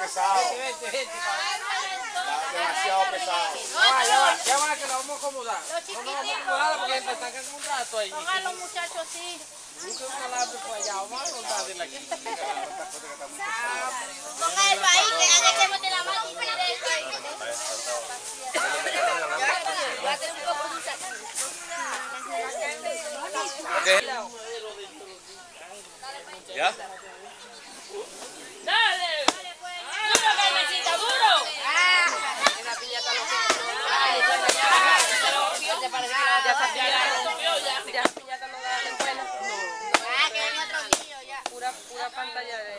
pesado. Demasiado pesado. Ya va, que la vamos a acomodar. No nos vamos a acomodar porque me están quedando un rato ahí. Pongan los muchachos así. Busca una lápiz por allá, vamos a acordar de la quinta. Pongan el país, que haga que mete la mano y el país. Va a tener un poco de ¿Ya? ¡Dale! ¡Duro, Carmencita, duro! Pura pantalla de...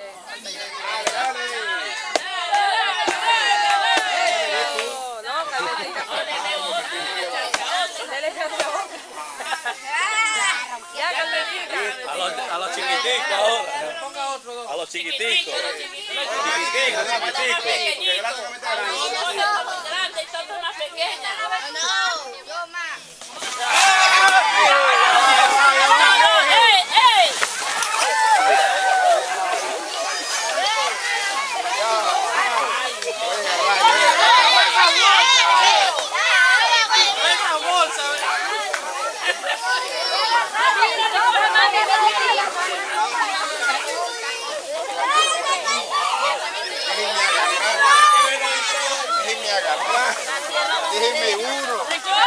A los chiquiticos ahora. Ponga otro dos. A los chiquiticos. No, yo más. Déjenme uno.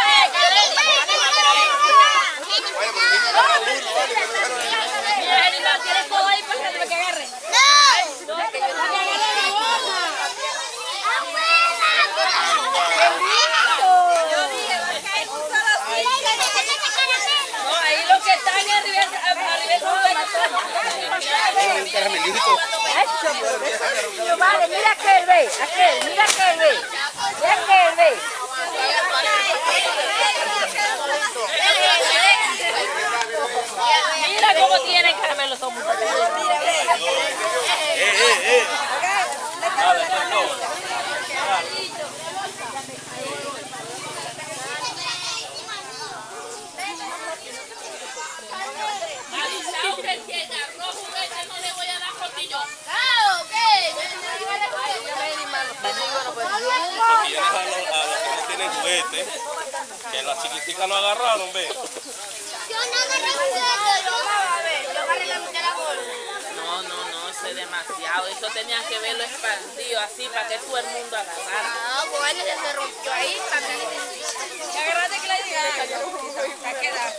Vale, mira aquel, ve, mira aquel, ve. Mira cómo tienen caramelo son muchachos. Y a los que no tienen juguete, que las chiquiticas lo agarraron, ve. Yo no agarré juguete, yo agarré la mitad de la bola. No, eso es demasiado. Eso tenían que verlo expandido así para que todo el mundo agarrara. Ah, bueno, se rompió ahí para que ¿Te agarraste que la diga? Ha quedado.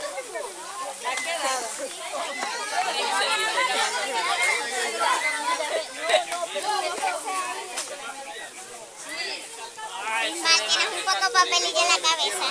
tienes un poco de papelillo en la cabeza.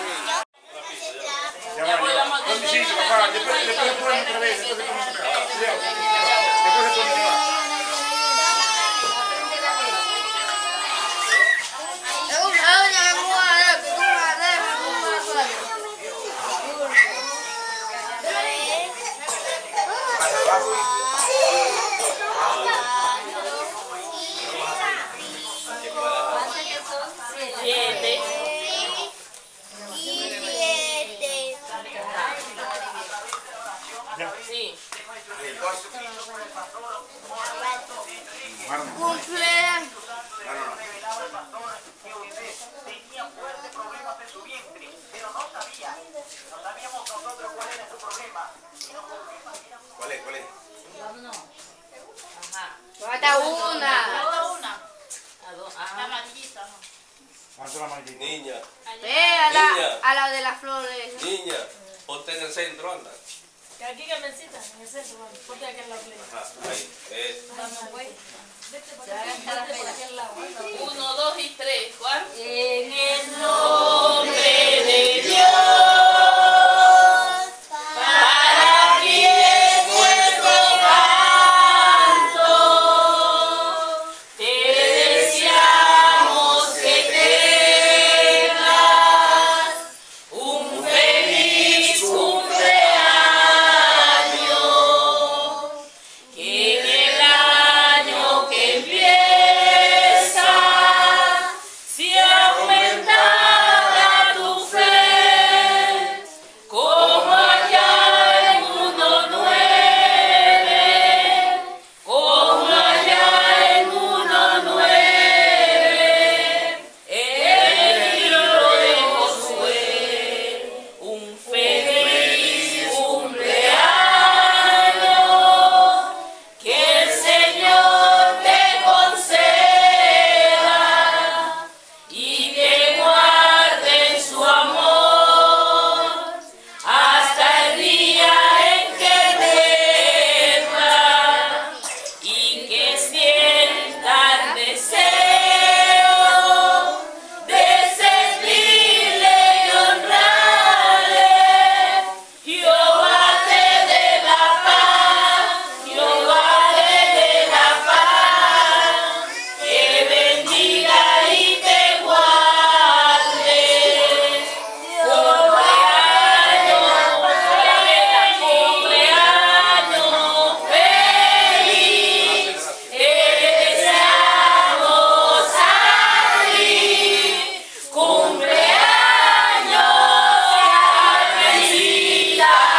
Sí. Cumpleaños. ¿Cuál es? Falta una. Niña, A la de las flores. niña, ponte en el centro, anda. Aquí Carmencita, en el centro, ponte aquí en la playa. Ajá, ahí, eso. Vete por aquel lado. 1, 2 y 3, ¿cuál? En el nombre de Dios, para ti es nuestro canto, te deseamos que tengas un feliz cumpleaños, que en el año que empieza se aumentará tu fe. la